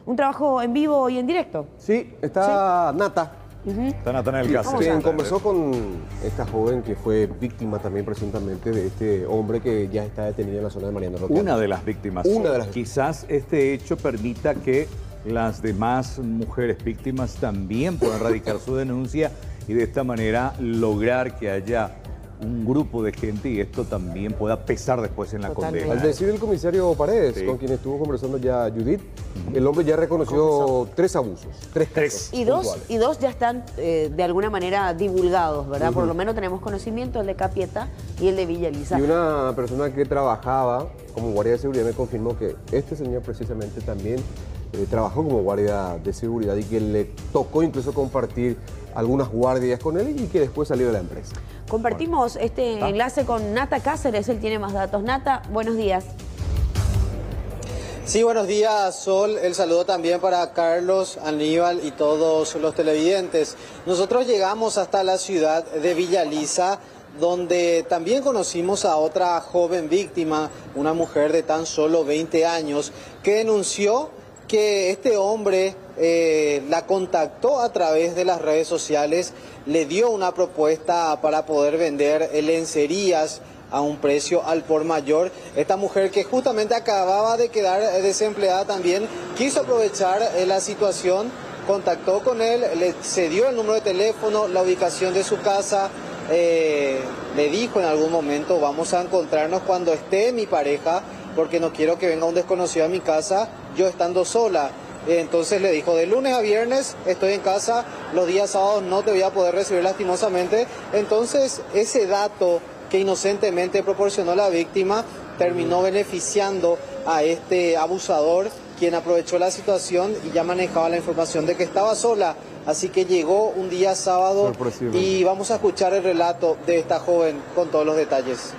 un trabajo en vivo y en directo. Sí, está Nata. Está Nata en el caso. Quien conversó con esta joven que fue víctima también presuntamente de este hombre que ya está detenido en la zona de Mariano Roca. Una de las víctimas. Quizás este hecho permita que las demás mujeres víctimas también puedan radicar su denuncia y de esta manera lograr que haya un grupo de gente y esto también pueda pesar después en la condena. Al decir el comisario Paredes, con quien estuvo conversando ya Judith, el hombre ya reconoció 3 abusos. Tres. Y dos ya están de alguna manera divulgados, ¿verdad? Por lo menos tenemos conocimiento, el de Capieta y el de Villa Elisa. Y una persona que trabajaba como guardia de seguridad me confirmó que este señor precisamente también trabajó como guardia de seguridad y que le tocó incluso compartir algunas guardias con él y que después salió de la empresa. Compartimos este enlace con Nata Cáceres, él tiene más datos. Nata, buenos días. Sí, buenos días, Sol. El saludo también para Carlos, Aníbal y todos los televidentes. Nosotros llegamos hasta la ciudad de Villa Elisa, donde también conocimos a otra joven víctima, una mujer de tan solo 20 años, que denunció que este hombre la contactó a través de las redes sociales, le dio una propuesta para poder vender lencerías a un precio al por mayor. Esta mujer, que justamente acababa de quedar desempleada, también quiso aprovechar la situación, contactó con él, le cedió el número de teléfono, la ubicación de su casa, le dijo en algún momento: vamos a encontrarnos cuando esté mi pareja, porque no quiero que venga un desconocido a mi casa yo estando sola. Entonces le dijo: de lunes a viernes estoy en casa, los días sábados no te voy a poder recibir lastimosamente. Entonces ese dato que inocentemente proporcionó la víctima terminó beneficiando a este abusador, quien aprovechó la situación y ya manejaba la información de que estaba sola. Así que llegó un día sábado y vamos a escuchar el relato de esta joven con todos los detalles.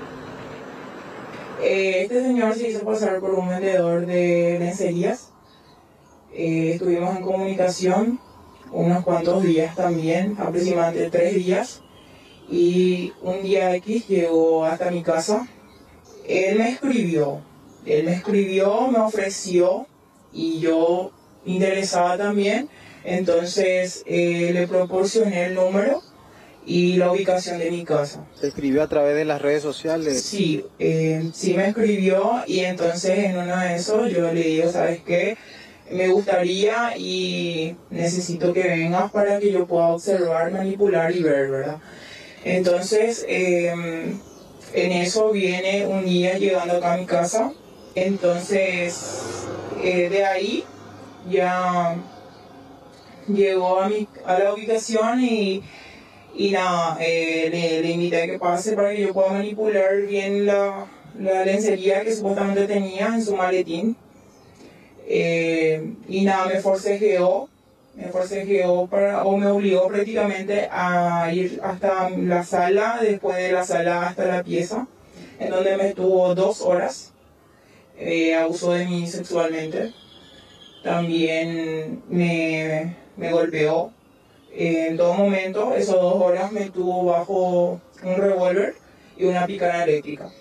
Este señor se hizo pasar por un vendedor de lencerías. Estuvimos en comunicación unos cuantos días también, aproximadamente 3 días. Y un día X llegó hasta mi casa. Él me escribió, me ofreció y yo interesada también. Entonces le proporcioné el número y la ubicación de mi casa. ¿Se escribió a través de las redes sociales? Sí, sí me escribió y entonces en uno de esos yo le digo: ¿sabes qué? Me gustaría y necesito que vengas para que yo pueda observar, manipular y ver, ¿verdad? Entonces, en eso viene un día llegando acá a mi casa. Entonces, de ahí ya llegó a la ubicación y nada, le invité a que pase para que yo pueda manipular bien la lencería que supuestamente tenía en su maletín. Y nada, me forcejeó o me obligó prácticamente a ir hasta la sala, después de la sala hasta la pieza, en donde me estuvo 2 horas, abusó de mí sexualmente, también me golpeó, en todo momento, esas 2 horas me tuvo bajo un revólver y una picana eléctrica.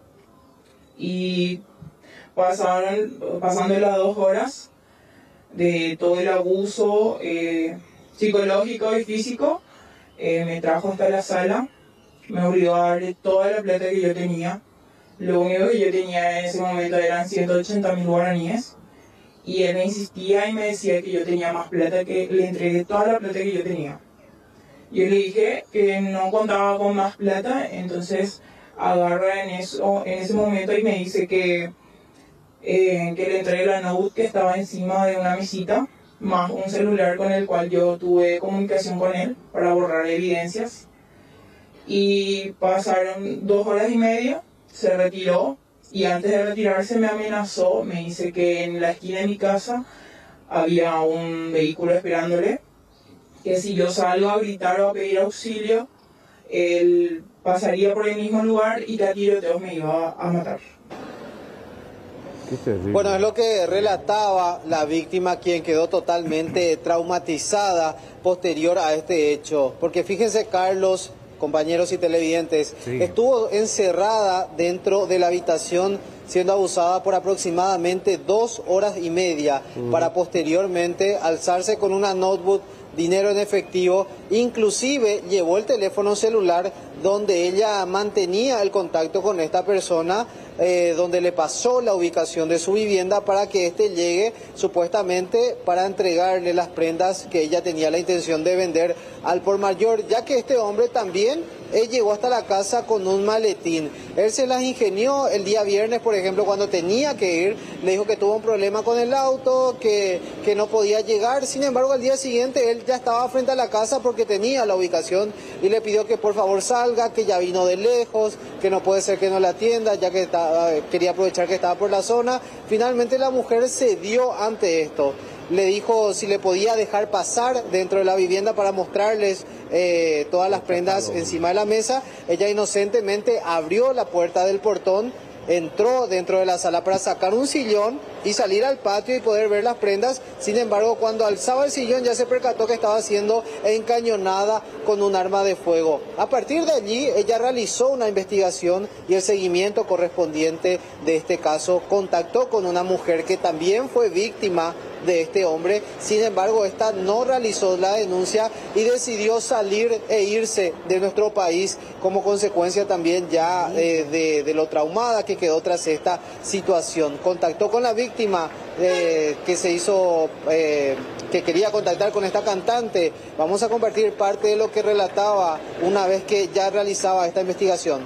Y pasando las 2 horas de todo el abuso psicológico y físico, me trajo hasta la sala, me obligó a darle toda la plata que yo tenía. Lo único que yo tenía en ese momento eran 180.000 guaraníes y él me insistía y me decía que yo tenía más plata, que le entregué toda la plata que yo tenía. Yo le dije que no contaba con más plata, entonces agarra en ese momento y me dice que le entregué la notebook que estaba encima de una mesita, más un celular con el cual yo tuve comunicación con él para borrar evidencias. Y pasaron 2 horas y media, se retiró y antes de retirarse me amenazó, me dice que en la esquina de mi casa había un vehículo esperándole, que si yo salgo a gritar o a pedir auxilio, él pasaría por el mismo lugar y que a tiroteos me iba a matar. Bueno, es lo que relataba la víctima, quien quedó totalmente traumatizada posterior a este hecho. Porque fíjense, Carlos, compañeros y televidentes, estuvo encerrada dentro de la habitación siendo abusada por aproximadamente 2 horas y media, para posteriormente alzarse con una notebook, dinero en efectivo, inclusive llevó el teléfono celular donde ella mantenía el contacto con esta persona, donde le pasó la ubicación de su vivienda para que éste llegue supuestamente para entregarle las prendas que ella tenía la intención de vender al por mayor, ya que este hombre también llegó hasta la casa con un maletín. Él se las ingenió el día viernes, por ejemplo, cuando tenía que ir, le dijo que tuvo un problema con el auto, que no podía llegar. Sin embargo, al día siguiente él ya estaba frente a la casa porque tenía la ubicación y le pidió que por favor salga, que ya vino de lejos, que no puede ser que no la atienda, ya que quería aprovechar que estaba por la zona. Finalmente la mujer cedió ante esto. Le dijo si le podía dejar pasar dentro de la vivienda para mostrarles todas las prendas encima de la mesa. Ella inocentemente abrió la puerta del portón, entró dentro de la sala para sacar un sillón y salir al patio y poder ver las prendas. Sin embargo, cuando alzaba el sillón ya se percató que estaba siendo encañonada con un arma de fuego. A partir de allí, ella realizó una investigación y el seguimiento correspondiente de este caso. Contactó con una mujer que también fue víctima de este hombre. Sin embargo, esta no realizó la denuncia y decidió salir e irse de nuestro país como consecuencia también ya de lo traumada que quedó tras esta situación. Contactó con la víctima que se hizo, que quería contactar con esta cantante. Vamos a compartir parte de lo que relataba una vez que ya realizaba esta investigación.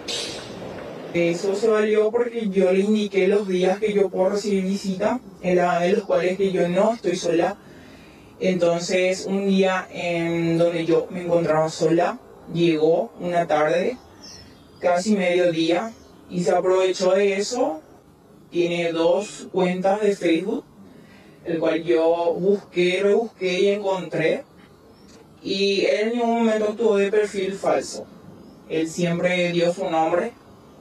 Eso se valió porque yo le indiqué los días que yo puedo recibir visita, en los cuales que yo no estoy sola. Entonces, un día en donde yo me encontraba sola, llegó una tarde, casi mediodía, y se aprovechó de eso. Tiene 2 cuentas de Facebook, el cual yo busqué, rebusqué y encontré. Y él en ningún momento actuó de perfil falso. Él siempre dio su nombre.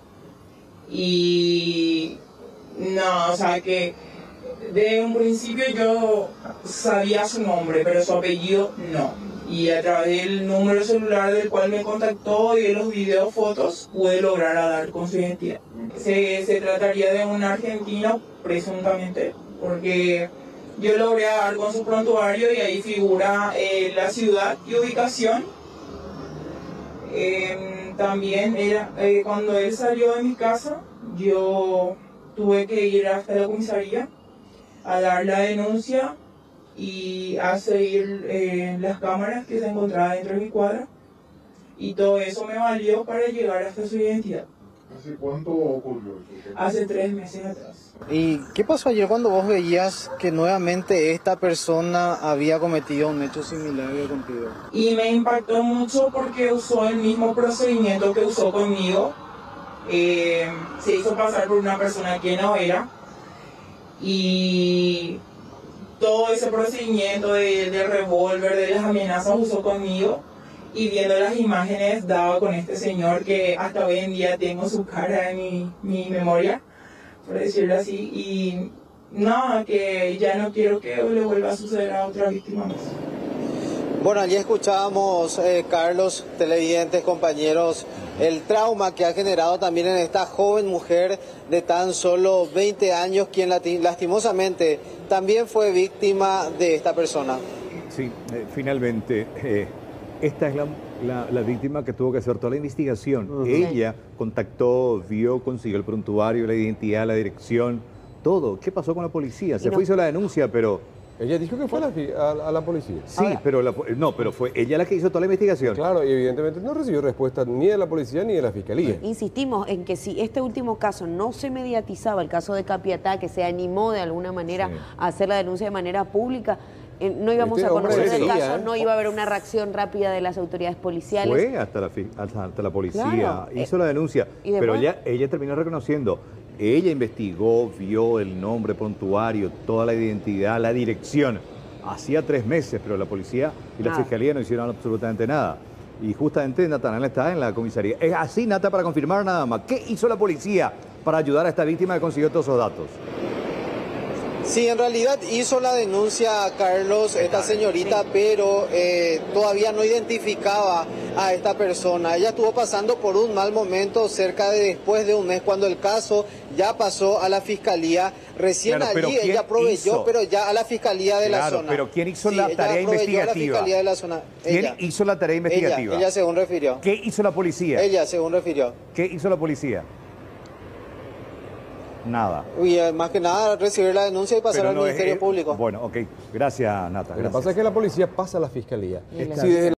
Y no, o sea que de un principio yo sabía su nombre, pero su apellido no. Y a través del número celular del cual me contactó y de los videos, fotos, pude lograr dar con su identidad. Se trataría de un argentino, presuntamente, porque yo logré dar con su prontuario y ahí figura la ciudad y ubicación. También cuando él salió de mi casa, yo tuve que ir hasta la comisaría a dar la denuncia y a seguir las cámaras que se encontraban dentro de mi cuadra, y todo eso me valió para llegar hasta su identidad. ¿Hace cuánto ocurrió? Hace 3 meses atrás. ¿Y qué pasó ayer cuando vos veías que nuevamente esta persona había cometido un hecho similar contigo? Y me impactó mucho porque usó el mismo procedimiento que usó conmigo. Se hizo pasar por una persona que no era. Y todo ese procedimiento de revólver, de las amenazas, usó conmigo. Y viendo las imágenes daba con este señor que hasta hoy en día tengo su cara en mi memoria, por decirlo así, y nada, que ya no quiero que le vuelva a suceder a otra víctima más. Bueno, allí escuchábamos, Carlos, televidentes, compañeros, el trauma que ha generado también en esta joven mujer de tan solo 20 años, quien lastimosamente también fue víctima de esta persona. Sí, finalmente, esta es la víctima que tuvo que hacer toda la investigación. Ella contactó, vio, consiguió el prontuario, la identidad, la dirección, todo. ¿Qué pasó con la policía? Se fue, hizo la denuncia, pero... Ella dijo que fue a la policía. Sí, pero pero fue ella la que hizo toda la investigación. Claro, y evidentemente no recibió respuesta ni de la policía ni de la fiscalía. Insistimos en que si este último caso no se mediatizaba, el caso de Capiatá, que se animó de alguna manera a hacer la denuncia de manera pública, no íbamos a conocer el caso, no iba a haber una reacción rápida de las autoridades policiales. Fue hasta la policía, claro, hizo la denuncia, pero ella terminó reconociendo. Ella investigó, vio el nombre, prontuario, toda la identidad, la dirección. Hacía 3 meses, pero la policía y la fiscalía no hicieron absolutamente nada. Y justamente Natanael está en la comisaría. Es así, Nata, para confirmar nada más. ¿Qué hizo la policía para ayudar a esta víctima que consiguió todos esos datos? Sí, en realidad hizo la denuncia, Carlos, esta señorita, pero todavía no identificaba a esta persona. Ella estuvo pasando por un mal momento cerca de después de un mes, cuando el caso ya pasó a la fiscalía. Recién Claro, allí ella proveyó, pero ya a la fiscalía de la zona. Pero ¿quién hizo Sí, la ella tarea proveyó a la investigativa? fiscalía de la zona. ¿Quién hizo la tarea investigativa? Ella según refirió. ¿Qué hizo la policía? Ella según refirió. ¿Qué hizo la policía? Nada. Y más que nada recibir la denuncia y pasar Pero al no es- Ministerio Público. Bueno, ok. Gracias, Nata. Lo que Gracias. pasa es que la policía pasa a la fiscalía. Y la Si desde